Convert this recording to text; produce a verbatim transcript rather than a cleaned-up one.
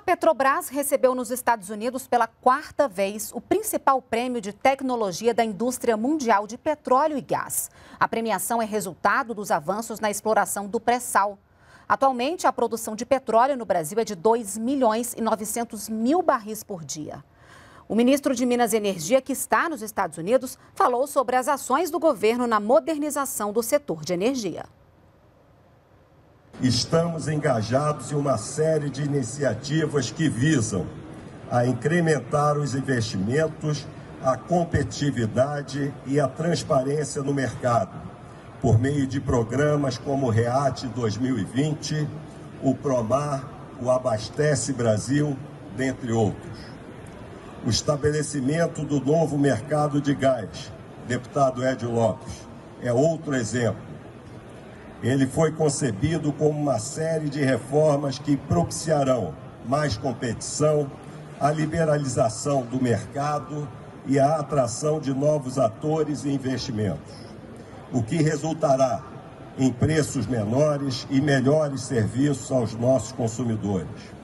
Petrobras recebeu nos Estados Unidos pela quarta vez o principal prêmio de tecnologia da indústria mundial de petróleo e gás. A premiação é resultado dos avanços na exploração do pré-sal. Atualmente, a produção de petróleo no Brasil é de dois milhões e novecentos mil barris por dia. O ministro de Minas e Energia, que está nos Estados Unidos, falou sobre as ações do governo na modernização do setor de energia. Estamos engajados em uma série de iniciativas que visam a incrementar os investimentos, a competitividade e a transparência no mercado, por meio de programas como o REAT dois mil e vinte, o PROMAR, o Abastece Brasil, dentre outros. O estabelecimento do novo mercado de gás, deputado Edio Lopes, é outro exemplo. Ele foi concebido como uma série de reformas que propiciarão mais competição, a liberalização do mercado e a atração de novos atores e investimentos, o que resultará em preços menores e melhores serviços aos nossos consumidores.